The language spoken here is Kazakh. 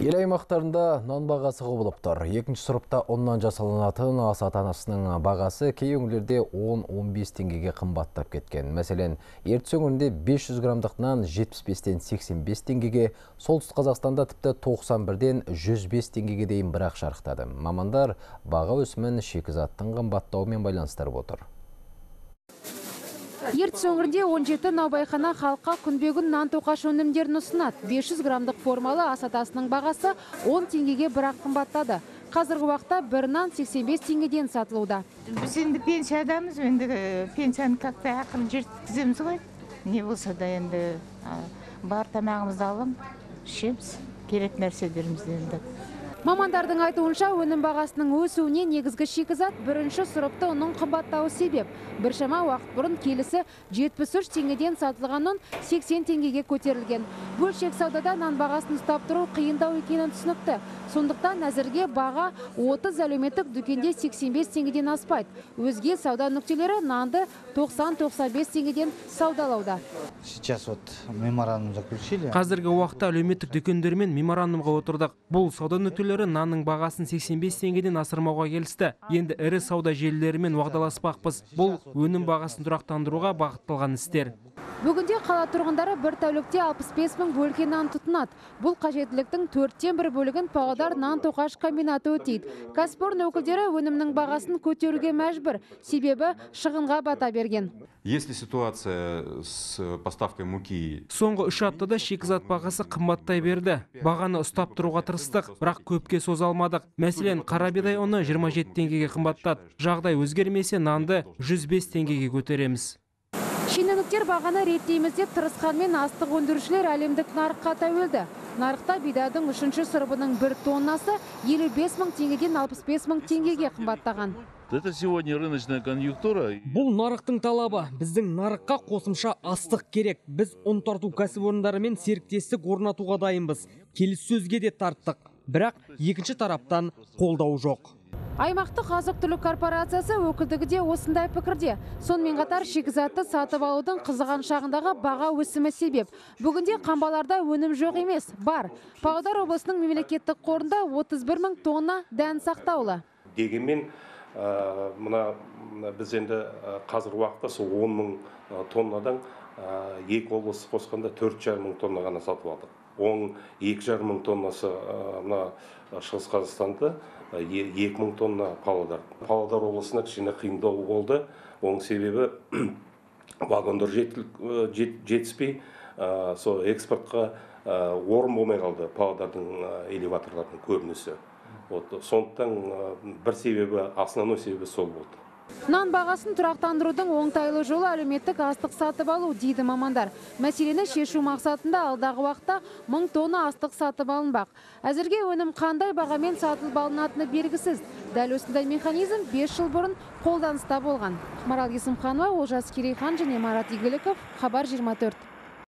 Ел аймақтарында нан бағасы құбылып тұр. Екінші сұрыпта оннан жасалынатын ас ата-анасының бағасы кей өңірлерде 10-15 теңгеге қымбаттап кеткен. Мәселен, Ертіс өңірінде 500 граммдық нан 75-тен 85 теңгеге, Солтүстік Қазақстанда тіпті 91-ден 105 теңгеге дейін бірақ шарықтады. Мамандар баға өсімін шикізаттың қымбаттауымен байланыстырып отыр. Ертіс өңірінде 17 наубайхана халыққа күнбе-күн нан тоқаш өнімдерін ұсынады. 500 граммдық формалы ас атасының бағасы 10 теңгеге бірақ қымбаттады. Қазіргі уақытта бір нан 85 теңгеден сатылуда. Біз енді пенсиядамыз, енді пенсияны как-то ақырын жеткіземіз ғой. Не болса да енді бар тамағымызды алам, ішеміз, керек нәрселерімізді енді. Мамандардың айтуынша өнім бағасының өсуіне негізгі шикізат бірінші сұрыпты ұнның қымбаттауы себеп. Біршама уақыт бұрын келісі 73 теңгеден сатылған ұн 80 теңгеге көтерілген. Бөлшек саудада нан бағасын ұстап тұру қиындау екенін түсінікті. Сондықтан әзірге баға 30 әлеуметтік дүкенде 85 теңгеден аспайды. Өзге сауда нүктелері нанды 90-95 теңгеден саудалауда. Сейчас вот меморандум заключили. Қазіргі уақытта әлеуметтік дүкендермен меморандумға отырдық. Бұл сауда нүктелері нанның бағасын 85 теңгеден асырмауға келісті. Енді ірі сауда желілерімен уағдаласпақпыз. Бұл өнім бағасын тұрақтандыруға бағытталған істер. Бүгінде қала тұрғындары бір тәулікте 65 мың бөлке нан тұтынады. Бұл қажеттіліктің 4/1 бөлігін Павлодар нан тоқаш комбинаты өтейді. Кәсіпорын өкілдері өнімнің бағасын көтеруге мәжбүр, себебі шығынға бата берген. Если ситуация с поставкой муки... Соңғы 3 аптада шикізат бағасы қымбаттай берді. Бағаны ұстап тұруға тырыстық, бірақ көпке соза алмадық. Мәселен, қара бидай ұны 27 теңгеге қымбаттады. Жағдай өзгермесе нанды 105 теңгеге көтереміз. Шенеуніктер бағаны реттейміз деп тырысқанмен астық өндірушілер әлемдік нарыққа тәуелді. Нарықта бидайдың 3-ші сұрыбының 1 тоннасы 55 мың теңгеден 65 мың теңгеге қымбаттаған. Это сегодня рыночная конъюнктура. Бұл нарықтың талабы. Біздің нарыққа қосымша астық керек. Біз ұн тарту кәсіпорындарымен серіктестік орнатуға дайынбыз. Келіссөзге де тарттық. Бірақ екінші тараптан қолдау жоқ. Аймақтық азық-түлік корпорациясы өкілдігі де осындай пікірде. Сонымен қатар шикізатты сатып алудың қызыған шағындағы баға өсімі себеп. Бүгінде қамбаларда өнім жоқ емес, бар. Павлодар облысының мемлекеттік қорында 31 мың тонна дән сақтаулы. Дегенмен, біз енді қазір уақытта 10 мың тоннадан екі облыс қосқанда 4,5 мың тонна ғана сатып алдық. 2,5 мың тоннасы Шығыс Қазақстанда, 2 мың тонна Павлодар. Павлодар облысына кішкене қиындау болды. Оның себебі вагондар жетіспей, сол экспортқа орын болмай қалды Павлодардың элеваторлардың көбінесі. Сондықтан бір себебі, основной себебі сол болды. Нан бағасын тұрақтандырудың оңтайлы жолы әлеуметтік астық сатып алу дейді мамандар. Мәселені шешу мақсатында алдағы уақытта 1000 тонна астық сатып алынбақ. Әзірге өнім қандай бағамен сатылып алынатыны белгісіз. Дәл осындай механизм 5 жыл бұрын қолданыста болған. Марал Есімханова, Олжас Керейхан және Марат Игіліков, Хабар 24.